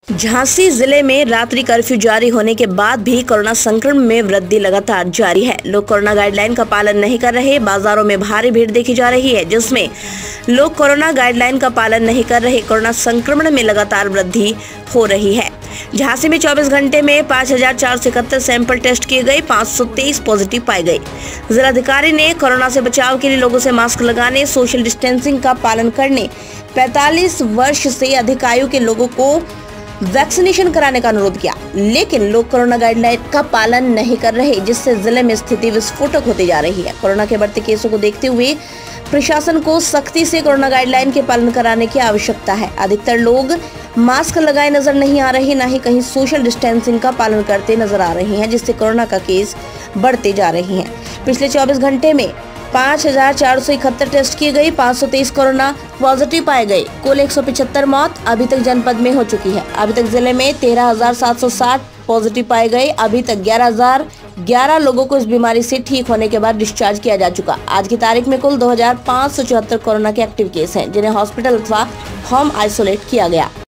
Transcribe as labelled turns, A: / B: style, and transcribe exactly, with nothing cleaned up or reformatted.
A: झांसी जिले में रात्रि कर्फ्यू जारी होने के बाद भी कोरोना संक्रमण में वृद्धि लगातार जारी है। लोग कोरोना गाइडलाइन का पालन नहीं कर रहे। बाजारों में भारी भीड़ देखी जा रही है, जिसमें लोग कोरोना गाइडलाइन का पालन नहीं कर रहे। कोरोना संक्रमण में लगातार वृद्धि हो रही है। झांसी में चौबीस घंटे में पाँच हजार चार सौ इकहत्तर सैंपल टेस्ट किए गए, पाँच सौ तेईस पॉजिटिव पाए गए। जिलाधिकारी ने कोरोना से बचाव के लिए लोगों से मास्क लगाने, सोशल डिस्टेंसिंग का पालन करने, पैंतालीस वर्ष से अधिक आयु के लोगों को वैक्सीनेशन कराने का अनुरोध किया, लेकिन लोग कोरोना गाइडलाइन का पालन नहीं कर रहे, जिससे जिले में स्थिति विस्फोटक होती जा रही है। कोरोना के बढ़ते केसों को देखते हुए प्रशासन को सख्ती से कोरोना गाइडलाइन के पालन कराने की आवश्यकता है। अधिकतर लोग मास्क लगाए नजर नहीं आ रहे, न ही कहीं सोशल डिस्टेंसिंग का पालन करते नजर आ रहे हैं, जिससे कोरोना का केस बढ़ते जा रहे हैं। पिछले चौबीस घंटे में पाँच हजार चार सौ इकहत्तर टेस्ट किए गए, पाँच सौ तेईस कोरोना पॉजिटिव पाए गए। कुल एक सौ पचहत्तर मौत अभी तक जनपद में हो चुकी है। अभी तक जिले में तेरह हजार सात सौ साठ पॉजिटिव पाए गए। अभी तक ग्यारह हजार ग्यारह लोगों को इस बीमारी से ठीक होने के बाद डिस्चार्ज किया जा चुका। आज की तारीख में कुल दो हजार पाँच सौ चौहत्तर कोरोना के एक्टिव केस हैं, जिन्हें हॉस्पिटल अथवा होम आइसोलेट किया गया।